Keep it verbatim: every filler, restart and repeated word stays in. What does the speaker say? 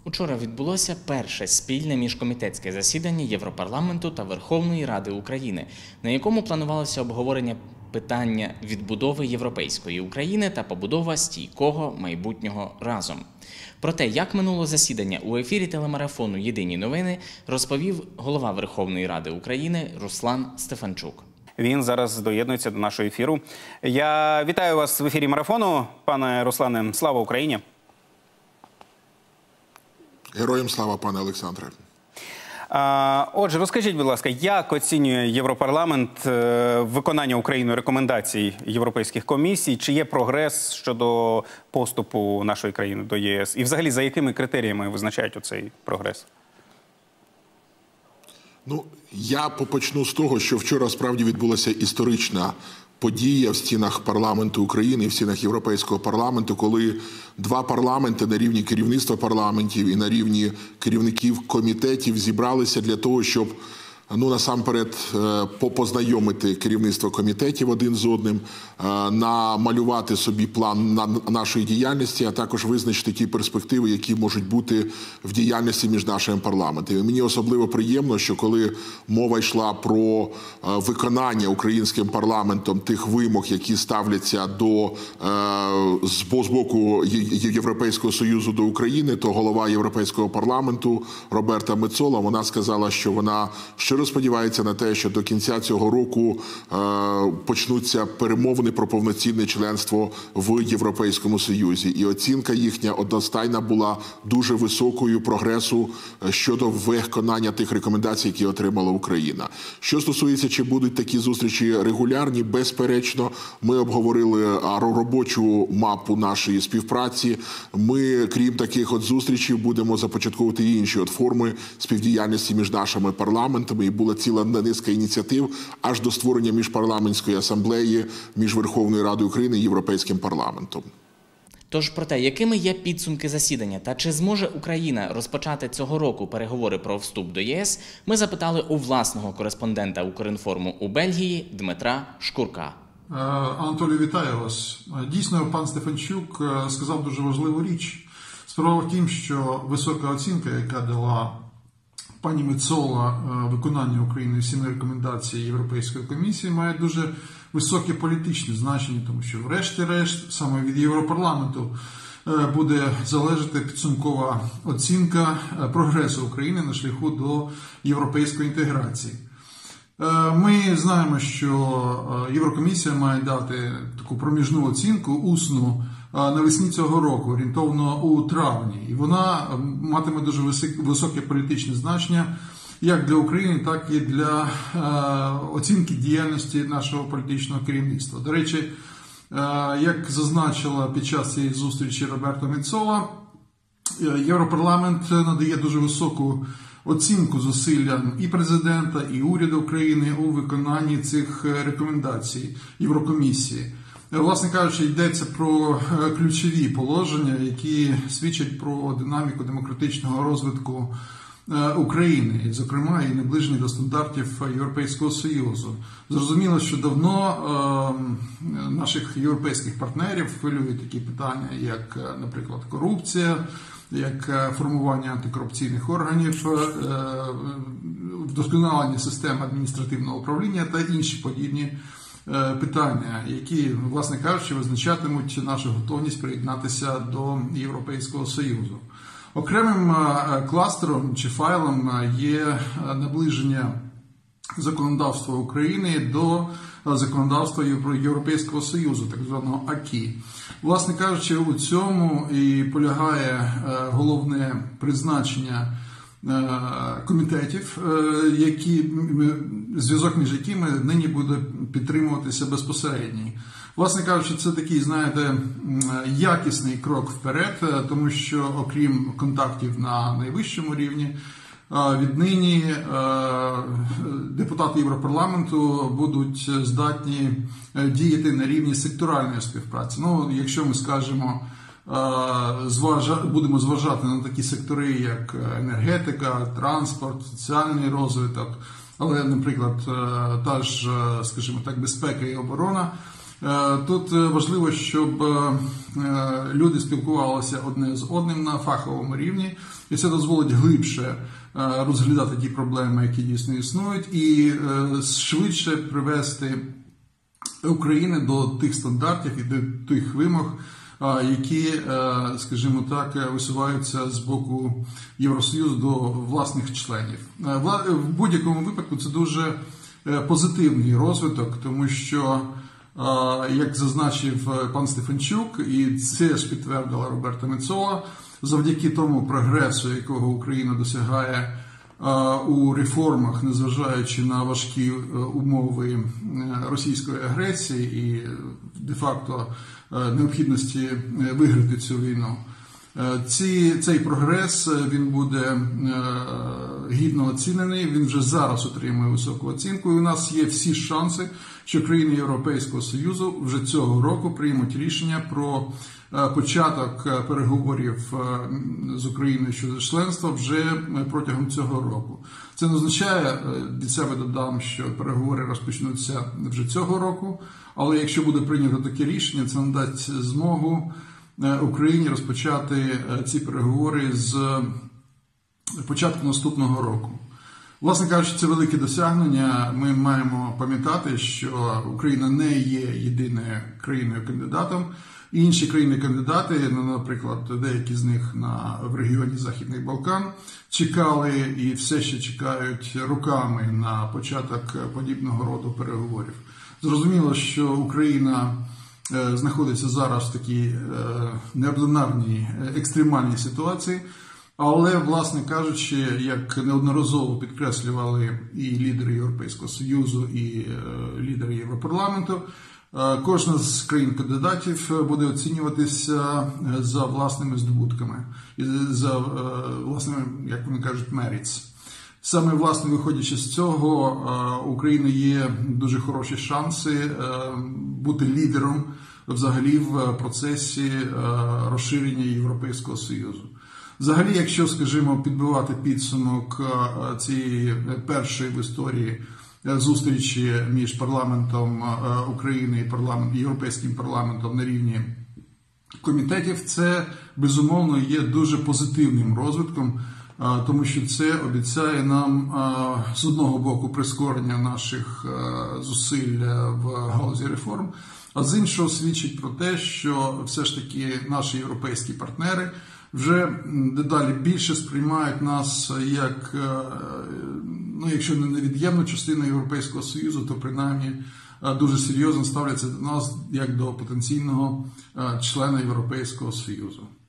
Учора відбулося перше спільне міжкомітетське засідання Європарламенту та Верховної Ради України, на якому планувалося обговорення питання відбудови європейської України та побудова стійкого майбутнього разом. Про те, як минуло засідання у ефірі телемарафону «Єдині новини», розповів голова Верховної Ради України Руслан Стефанчук. Він зараз доєднується до нашого ефіру. Я вітаю вас в ефірі марафону, пане Руслане. Слава Україні! Героям слава, пане Олександре. Отже, розкажіть, будь ласка, як оцінює Європарламент виконання Україною рекомендацій європейських комісій? Чи є прогрес щодо поступу нашої країни до ЄС? І взагалі, за якими критеріями визначають оцей прогрес? Ну, я почну з того, що вчора справді відбулася історична подія в стінах парламенту України, в стінах Європейського парламенту, коли два парламенти на рівні керівництва парламентів і на рівні керівників комітетів зібралися для того, щоб, ну, насамперед, познайомити керівництво комітетів один з одним, намалювати собі план нашої діяльності, а також визначити ті перспективи, які можуть бути в діяльності між нашими парламентами. І мені особливо приємно, що коли мова йшла про виконання українським парламентом тих вимог, які ставляться до, з боку Європейського Союзу до України, то голова Європейського парламенту Роберта Мецола, вона сказала, що вона щиро сподівається на те, що до кінця цього року е, почнуться перемовини про повноцінне членство в Європейському Союзі. І оцінка їхня одностайна була дуже високою прогресу щодо виконання тих рекомендацій, які отримала Україна. Що стосується, чи будуть такі зустрічі регулярні, безперечно, ми обговорили робочу мапу нашої співпраці. Ми, крім таких от зустрічей, будемо започатковувати і інші от форми співдіяльності між нашими парламентами. І була ціла низка ініціатив аж до створення міжпарламентської асамблеї між Верховною Радою України і Європейським парламентом. Тож про те, якими є підсумки засідання та чи зможе Україна розпочати цього року переговори про вступ до ЄС, ми запитали у власного кореспондента Укрінформу у Бельгії Дмитра Шкурка. Анатолій, вітаю вас. Дійсно, пан Стефанчук сказав дуже важливу річ. Справа в тім, що висока оцінка, яка дала пані Мецола виконання України всіми рекомендацій Європейської комісії, має дуже високе політичне значення, тому що врешті-решт саме від Європарламенту буде залежати підсумкова оцінка прогресу України на шляху до європейської інтеграції. Ми знаємо, що Єврокомісія має дати таку проміжну оцінку, усну, навесні цього року, орієнтовно у травні. І вона матиме дуже високе політичне значення як для України, так і для оцінки діяльності нашого політичного керівництва. До речі, як зазначила під час цієї зустрічі Роберта Мецола, Європарламент надає дуже високу оцінку зусиллям і президента, і уряду України у виконанні цих рекомендацій Єврокомісії. Власне кажучи, йдеться про ключові положення, які свідчать про динаміку демократичного розвитку України, зокрема і наближені до стандартів Європейського Союзу. Зрозуміло, що давно е, наших європейських партнерів хвилюють такі питання, як, наприклад, корупція, як формування антикорупційних органів, е, вдосконалення системи адміністративного управління та інші подібні питання, які, власне кажучи, визначатимуть нашу готовність приєднатися до Європейського Союзу. Окремим кластером чи файлом є наближення законодавства України до законодавства Європейського Союзу, так званого АКІ. Власне кажучи, у цьому і полягає головне призначення комітетів, які, зв'язок між якими нині буде підтримуватися безпосередній. Власне кажучи, це такий, знаєте, якісний крок вперед, тому що окрім контактів на найвищому рівні, віднині депутати Європарламенту будуть здатні діяти на рівні секторальної співпраці. Ну, якщо ми скажемо, будемо зважати на такі сектори, як енергетика, транспорт, соціальний розвиток, але, наприклад, та ж, скажімо так, безпека і оборона, Тут важливо, щоб люди спілкувалися одне з одним на фаховому рівні, і це дозволить глибше розглядати ті проблеми, які дійсно існують, і швидше привести Україну до тих стандартів і до тих вимог, які, скажімо так, висуваються з боку Євросоюзу до власних членів. В будь-якому випадку це дуже позитивний розвиток, тому що, як зазначив пан Стефанчук, і це ж підтвердила Роберта Мецола, завдяки тому прогресу, якого Україна досягає у реформах, незважаючи на важкі умови російської агресії і де-факто необхідності виграти цю війну. Ці, цей прогрес, він буде гідно оцінений, він вже зараз отримує високу оцінку, і у нас є всі шанси, що країни Європейського Союзу вже цього року приймуть рішення про початок переговорів з Україною щодо членства вже протягом цього року. Це не означає, від себе додам, що переговори розпочнуться вже цього року, але якщо буде прийнято таке рішення, це надасть змогу Україні розпочати ці переговори з початку наступного року. Власне кажучи, це велике досягнення. Ми маємо пам'ятати, що Україна не є єдиною країною-кандидатом. Інші країни-кандидати, наприклад, деякі з них на, в регіоні Західних Балкан, чекали і все ще чекають роками на початок подібного роду переговорів. Зрозуміло, що Україна знаходиться зараз в такій неординарній, екстремальній ситуації, але, власне кажучи, як неодноразово підкреслювали і лідери Європейського Союзу, і лідери Європарламенту, кожна з країн-кандидатів буде оцінюватися за власними здобутками, і за власними, як вони кажуть, merits. Саме, власне, виходячи з цього, у України є дуже хороші шанси бути лідером взагалі в процесі розширення Європейського Союзу. Взагалі, якщо, скажімо, підбивати підсумок цієї першої в історії зустрічі між парламентом України і парламент, Європейським парламентом на рівні комітетів, це, безумовно, є дуже позитивним розвитком, тому що це обіцяє нам, з одного боку, прискорення наших зусиль в галузі реформ, а з іншого свідчить про те, що все ж таки наші європейські партнери вже дедалі більше сприймають нас як, ну, якщо не невід'ємну частину Європейського Союзу, то принаймні дуже серйозно ставляться до нас як до потенційного члена Європейського Союзу.